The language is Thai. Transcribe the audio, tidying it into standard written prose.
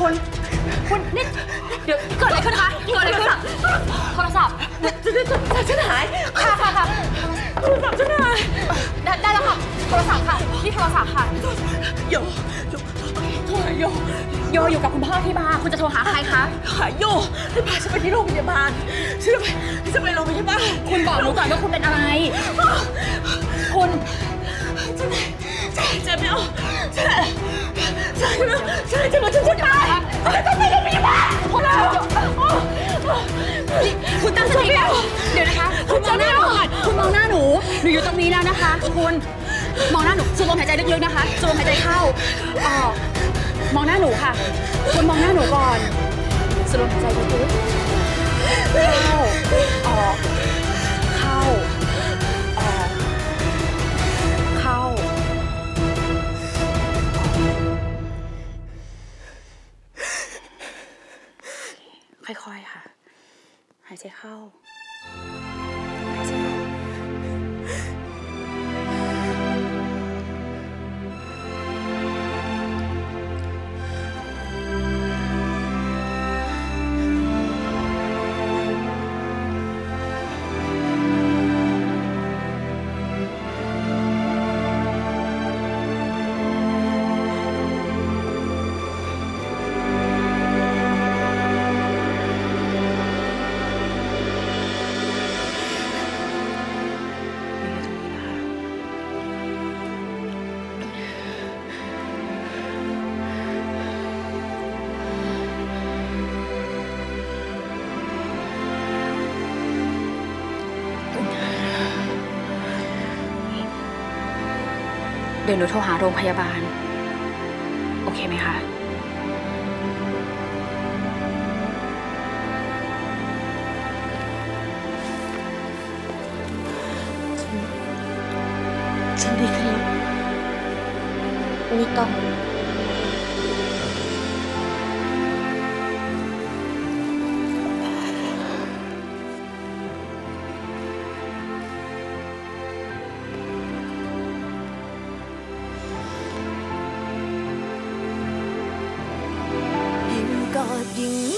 คุณนี่เดี๋ยวเกิดอะไรขึ้นคะเกิดอะไรขึ้นโทรศัพท์ฉันหายค่ะโทรศัพท์ฉันหายได้แล้วค่ะโทรศัพท์ค่ะนี่โทรศัพท์ค่ะโยอยู่กับคุณพ่อที่บ้านคุณจะโทรหาใครคะหาโยให้พาฉันไปที่โรงพยาบาลฉันจะไปโรงพยาบาลคุณบอกหนูก่อนว่าคุณเป็นอะไรคุณฉันไม่เอาฉันจะมาฉันจะตายต้องไปโรงพยาบาลคุณตั้งสติก่อนเดี๋ยวนะคะคุณมองหน้าหนูก่อนคุณมองหน้าหนูอยู่ตรงนี้แล้วนะคะคุณมองหน้าหนูสูดลมหายใจลึกๆนะคะสูดลมหายใจเข้าออกมองหน้าหนูค่ะคุณมองหน้าหนูก่อนสูดลมหายใจลึกๆเข้าออกเข้าออกเข้าค่อยๆค่ะหายใจเข้าหายใจออกเดี๋ยวหนูโทรหาโรงพยาบาลโอเคไหมคะฉันดีขึ้นแล้วไม่ต้องยิ่ง